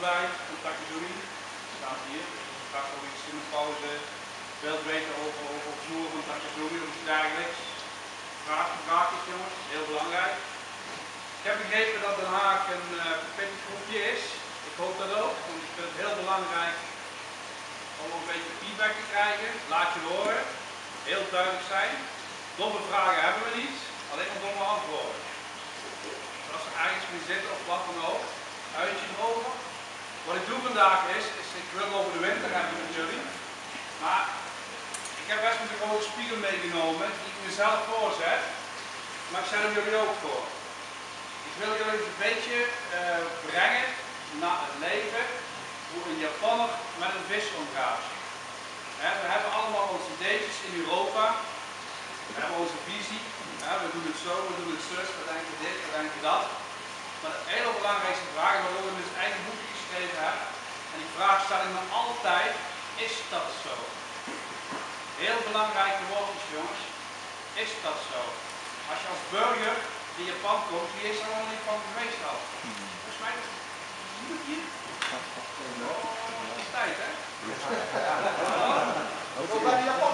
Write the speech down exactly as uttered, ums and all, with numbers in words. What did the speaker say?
bij, contact Yuri, staat hier. Dus als je straks ook iets in de pauze wilt weten over, over het vloer van Takazumi of iets dergelijks. Vraag je vraagjes jongens, heel belangrijk. Ik heb begrepen dat Den Haag een uh, pittig groepje is. Ik hoop dat ook, want ik vind het heel belangrijk om een beetje feedback te krijgen. Laat je horen, heel duidelijk zijn. Domme vragen hebben we niet, alleen maar domme antwoorden. Dus als er ergens mee zitten of wat dan ook, uitje erover. Wat ik doe vandaag is, is ik wil over de winter hebben met jullie. Maar ik heb best met een grote spiegel meegenomen die ik mezelf voorzet. Maar ik zet hem jullie ook voor. Ik wil jullie een beetje uh, brengen naar het leven hoe een Japanner met een vis omgaat. He, we hebben allemaal onze ideetjes in Europa. We hebben onze visie. He, we doen het zo, we doen het zus, we denken dit, we denken dat. Maar de hele belangrijkste vraag waarom ik in het eigen boekje geschreven heb. En die vraag stel ik me altijd, is dat zo? Heel belangrijke woordjes jongens. Is dat zo? Als je als burger in Japan komt, wie is er al niet van geweest al? Volgens mij is het hier. Oh, dat is tijd hè?